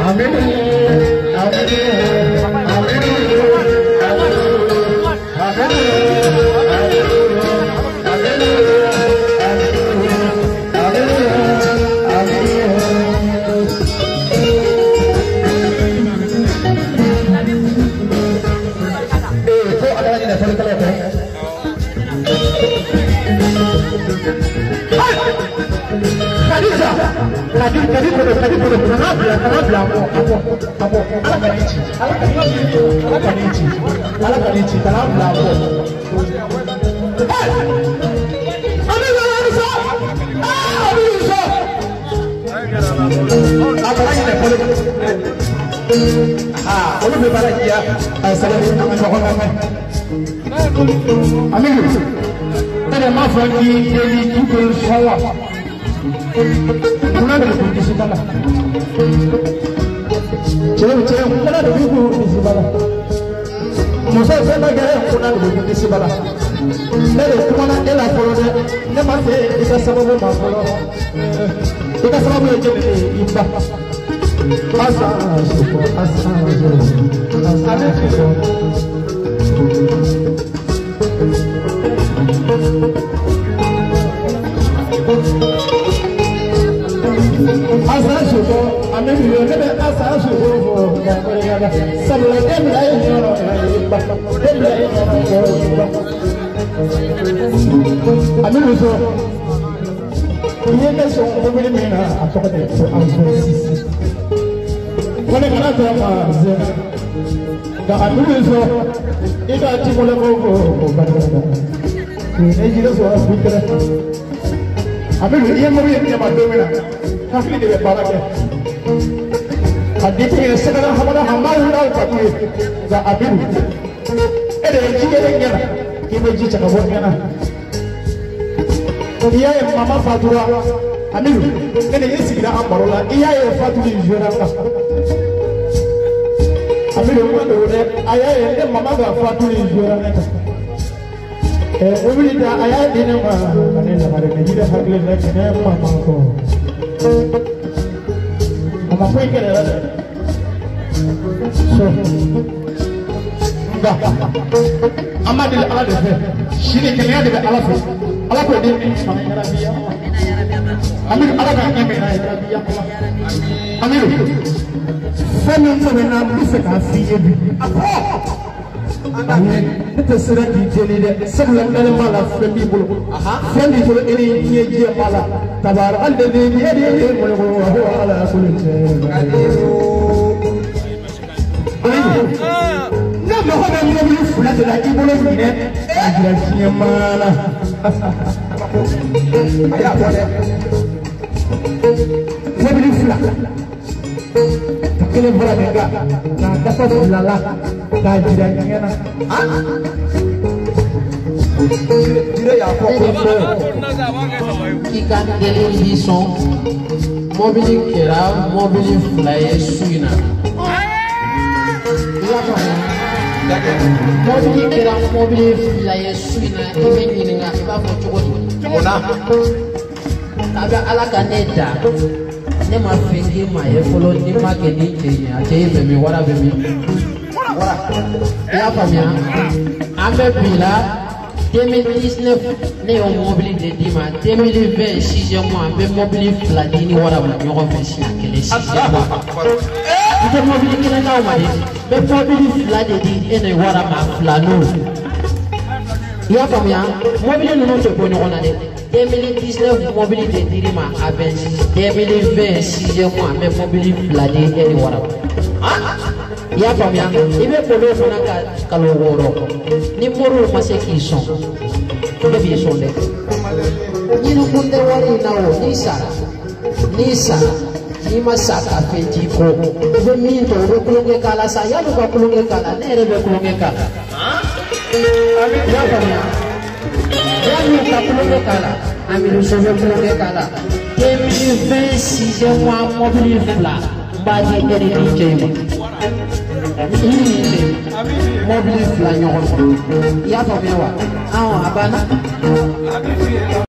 Mama Fatura, Amiru, and the Isra Ambarola, Ia Fatuli, I am Mama Fatuli, I had dinner, I'm a quick Amadil Alade, she didn't get the elephant. Alapre did Amir Alaga, Amir, Femin and Bissaka see you. Let us select the several animal from people. Friendly to any year, Tabar, and the Masaka feti ko be min to ro kulunge kala sa ya lo kulunge kala ne re be kulunge kala ami ya kala ya mi ka kulunge kala ami lo so be kulunge kala demi 26 mois mobile fla ba di eri DJ mobile fla nyoon ya to be wa abana